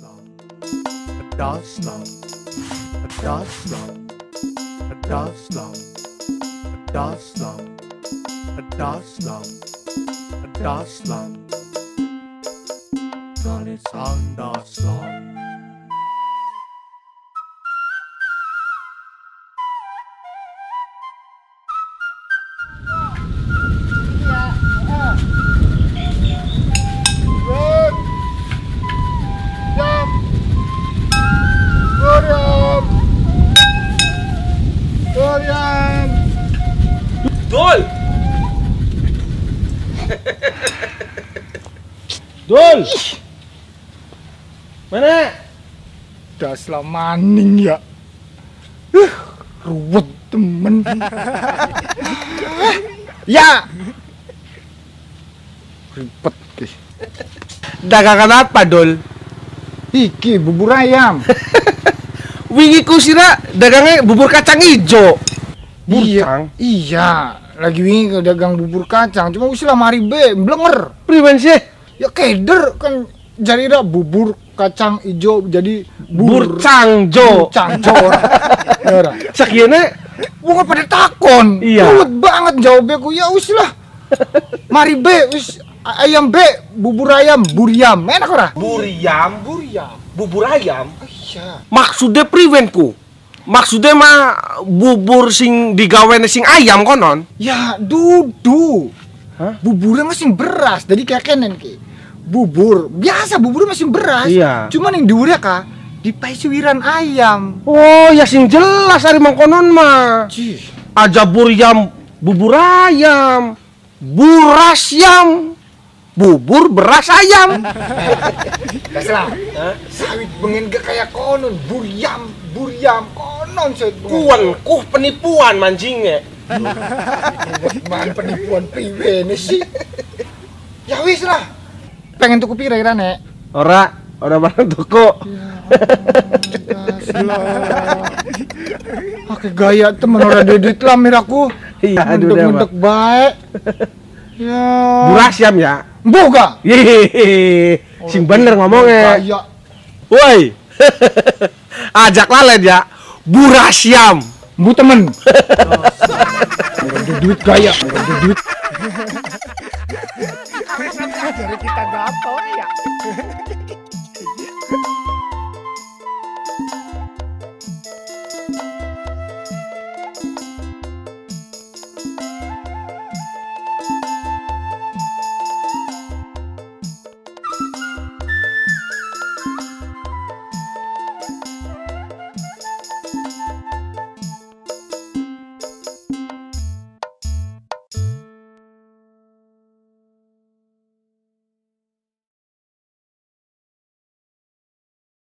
Dul! Dul! Mana? Dasar maning ya. Ruwet temen. Ya. Ribet deh. Dagangan apa, Dul? Iki bubur ayam. Wingi ku sira dagangnya bubur kacang ijo. Burcang? Iya, lagi wingi dagang bubur kacang. Cuma usilah mari be, blenger. Priwen sih? Ya keder kan jadi dah bubur kacang ijo jadi Burcangjo. Burcangjo. Ya. Sakiene Wong pada takon. Iya. Ruwet banget jawabnya ku. Ya wis lah. Mari be wis ayam be, bubur ayam, buriam. Enak ora? Buriam, bubur ayam. Iya. Maksudnya priwen ku? Maksudnya mah bubur sing digawene sing ayam konon? Ya dudu. Hah? Buburnya masih beras. Jadi kayak kenen ki. Bubur biasa, buburnya masih beras. Iya. Cuman yang diurek kah dipai suwiran ayam. Oh, ya sing jelas ari mangkonon mah. Cih. Aja buriam, bubur ayam, buras yam, bubur beras ayam. Dasar. Sawit bengen gak kayak konon. Buriam konon sawit bengen. Kuan, penipuan mancingnya. Man penipuan priwene sih. Ya wis lah. Pengen tuku pira kira nek? Ora barang toko. Oke gaya temen ora duit lah miraku. Iya, aduh deh, mendek baik. Ya. Buras yam ya. Boga. Yehehe. Sing bener ngomongnya. Gaya. Woi. Ajak lalet ya. Buras yam. Bu temen. Ada duit gaya, ada duit. Dari kita gampang ya.